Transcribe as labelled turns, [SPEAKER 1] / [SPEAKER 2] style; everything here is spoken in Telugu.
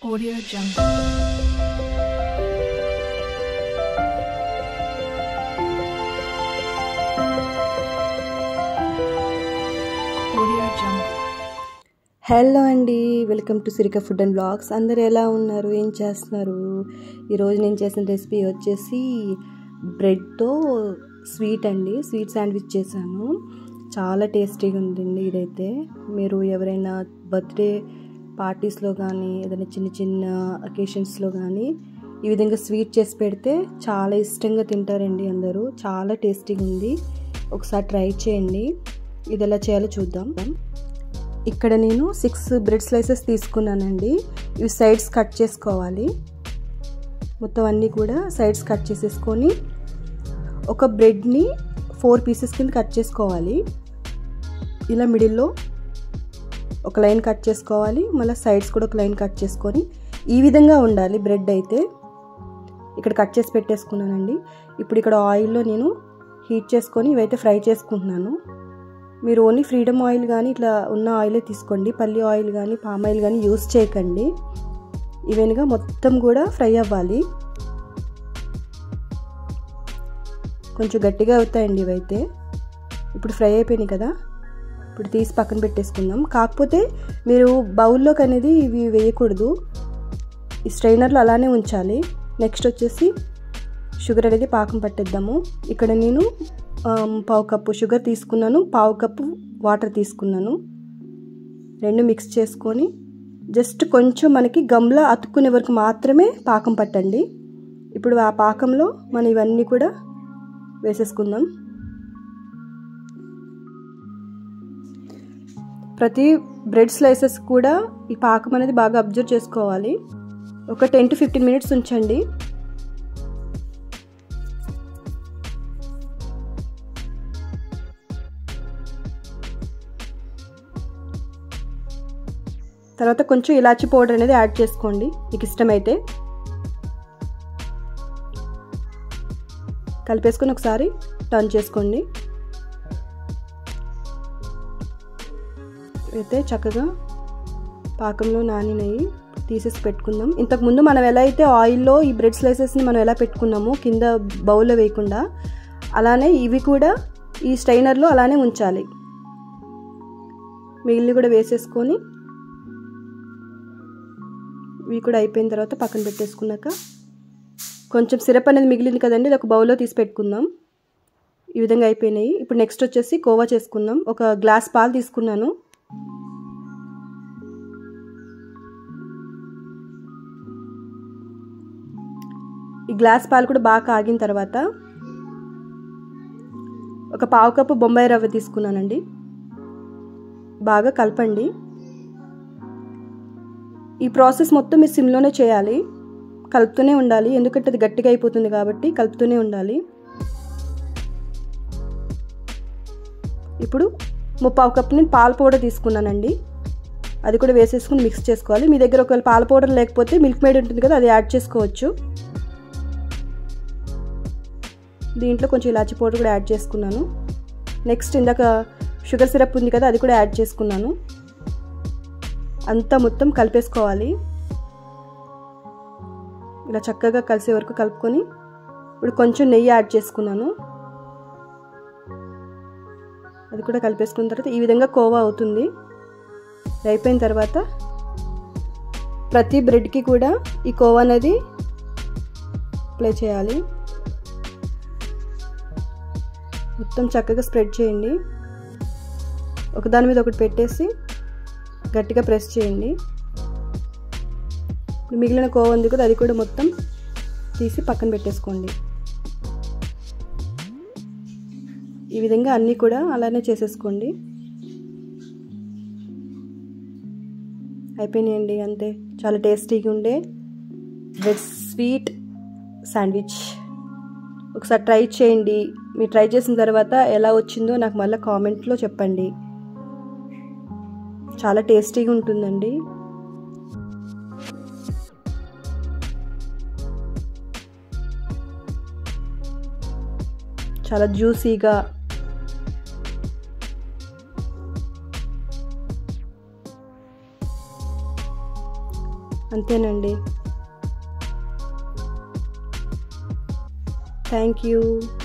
[SPEAKER 1] Audio Jungle.
[SPEAKER 2] హలో అండి, welcome to Sirika food and blogs. అందరు ఎలా ఉన్నారు, ఏం చేస్తున్నారు? ఈరోజు నేను చేసిన రెసిపీ వచ్చేసి బ్రెడ్తో స్వీట్ అండి. స్వీట్ శాండ్విచ్ చేశాను. చాలా టేస్టీగా ఉందండి. ఇదైతే మీరు ఎవరైనా బర్త్డే పార్టీస్లో కానీ ఏదైనా చిన్న చిన్న అకేషన్స్లో కానీ ఈ విధంగా స్వీట్ చేసి పెడితే చాలా ఇష్టంగా తింటారండి అందరూ. చాలా టేస్టీగా ఉంది. ఒకసారి ట్రై చేయండి. ఇది ఎలా చేయాలో చూద్దాం. ఇక్కడ నేను 6 బ్రెడ్ స్లైసెస్ తీసుకున్నానండి. ఇవి సైడ్స్ కట్ చేసుకోవాలి. మొత్తం అన్నీ కూడా సైడ్స్ కట్ చేసేసుకొని ఒక బ్రెడ్ని 4 పీసెస్ కింద కట్ చేసుకోవాలి. ఇలా మిడిల్లో ఒక లైన్ కట్ చేసుకోవాలి. మళ్ళీ సైడ్స్ కూడా ఒక లైన్ కట్ చేసుకొని ఈ విధంగా ఉండాలి బ్రెడ్ అయితే. ఇక్కడ కట్ చేసి పెట్టేసుకున్నానండి. ఇప్పుడు ఇక్కడ ఆయిల్లో నేను హీట్ చేసుకొని ఇవైతే ఫ్రై చేసుకుంటున్నాను. మీరు ఓన్లీ ఫ్రీడమ్ ఆయిల్ కానీ ఇట్లా ఉన్న ఆయిలే తీసుకోండి. పల్లి ఆయిల్ కానీ పామ్ ఆయిల్ కానీ యూస్ చేయకండి. ఈవెన్గా మొత్తం కూడా ఫ్రై అవ్వాలి. కొంచెం గట్టిగా అవుతాయండి ఇవైతే. ఇప్పుడు ఫ్రై అయిపోయినాయి కదా, ఇప్పుడు తీసి పక్కన పెట్టేసుకుందాం. కాకపోతే మీరు బౌల్లోకి అనేది ఇవి వేయకూడదు, ఈ స్ట్రైనర్లో అలానే ఉంచాలి. నెక్స్ట్ వచ్చేసి షుగర్ అనేది పాకం పట్టేద్దాము. ఇక్కడ నేను 1/2 కప్పు షుగర్ తీసుకున్నాను, 1/2 కప్పు వాటర్ తీసుకున్నాను. రెండు మిక్స్ చేసుకొని జస్ట్ కొంచెం మనకి గమ్లా అతుక్కునే వరకు మాత్రమే పాకం పట్టండి. ఇప్పుడు ఆ పాకంలో మనం ఇవన్నీ కూడా వేసేసుకుందాం. ప్రతి బ్రెడ్ స్లైసెస్ కూడా ఈ పాకం అనేది బాగా అబ్జర్వ్ చేసుకోవాలి. ఒక 10 to 15 మినిట్స్ ఉంచండి. తర్వాత కొంచెం ఇలాచీ పౌడర్ అనేది యాడ్ చేసుకోండి మీకు ఇష్టమైతే. కలిపేసుకొని ఒకసారి టర్న్ చేసుకోండి. అయితే చక్కగా పాకంలో నానినవి తీసేసి పెట్టుకుందాం. ఇంతకుముందు మనం ఎలా అయితే ఆయిల్లో ఈ బ్రెడ్ స్లైసెస్ని మనం ఎలా పెట్టుకున్నామో కింద బౌల్లో వేయకుండా, అలానే ఇవి కూడా ఈ స్ట్రైనర్లో అలానే ఉంచాలి. మిగిలిన కూడా వేసేసుకొని ఇవి కూడా అయిపోయిన తర్వాత పక్కన పెట్టేసుకున్నాక కొంచెం సిరప్ అనేది మిగిలింది కదండి, ఇది ఒక బౌల్లో తీసి పెట్టుకుందాం. ఈ విధంగా అయిపోయినాయి. ఇప్పుడు నెక్స్ట్ వచ్చేసి కోవా చేసుకుందాం. ఒక గ్లాస్ పాలు తీసుకున్నాను. ఈ గ్లాస్ పాలు కూడా బాగా కాగిన తర్వాత ఒక 1/2 కప్పు బొంబాయి రవ్వ తీసుకున్నానండి. బాగా కలపండి. ఈ ప్రాసెస్ మొత్తం మీరు సిమ్లోనే చేయాలి, కలుపుతూనే ఉండాలి. ఎందుకంటే అది గట్టిగా అయిపోతుంది కాబట్టి కలుపుతూనే ఉండాలి. ఇప్పుడు 1/2 కప్పు నేను పాల పౌడర్ తీసుకున్నానండి. అది కూడా వేసేసుకుని మిక్స్ చేసుకోవాలి. మీ దగ్గర ఒకవేళ పాల పౌడర్ లేకపోతే మిల్క్ మేడ్ ఉంటుంది కదా, అది యాడ్ చేసుకోవచ్చు. దీంట్లో కొంచెం ఇలాచీ పౌడర్ కూడా యాడ్ చేసుకున్నాను. నెక్స్ట్ ఇందాక షుగర్ సిరప్ ఉంది కదా, అది కూడా యాడ్ చేసుకున్నాను. అంతా మొత్తం కలిపేసుకోవాలి. ఇలా చక్కగా కలిసే వరకు కలుపుకొని ఇప్పుడు కొంచెం నెయ్యి యాడ్ చేసుకున్నాను. అది కూడా కలిపేసుకున్న తర్వాత ఈ విధంగా కోవా అవుతుంది. అయిపోయిన తర్వాత ప్రతి బ్రెడ్కి కూడా ఈ కోవా అనేది అప్లై చేయాలి. మొత్తం చక్కగా స్ప్రెడ్ చేయండి. ఒకదాని మీద ఒకటి పెట్టేసి గట్టిగా ప్రెస్ చేయండి. మిగిలిన కోవా ఉంది కదా, అది కూడా మొత్తం తీసి పక్కన పెట్టేసుకోండి. ఈ విధంగా అన్నీ కూడా అలానే చేసేసుకోండి. అయిపోయినాయండి, అంతే. చాలా టేస్టీగా ఉండే బ్రెడ్ స్వీట్ శాండ్విచ్. ఒకసారి ట్రై చేయండి. మీరు ట్రై చేసిన తర్వాత ఎలా వచ్చిందో నాకు మళ్ళీ కామెంట్లో చెప్పండి. చాలా టేస్టీగా ఉంటుందండి. చాలా జ్యూసీగా అంతేనండి. Thank you.